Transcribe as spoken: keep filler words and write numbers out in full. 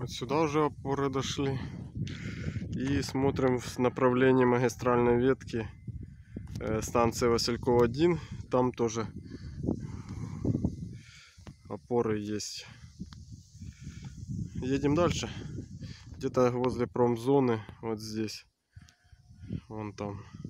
Вот сюда уже опоры дошли. И смотрим в направлении магистральной ветки станции Васильков один. Там тоже опоры есть. Едем дальше. Где-то возле промзоны, вот здесь, вон там.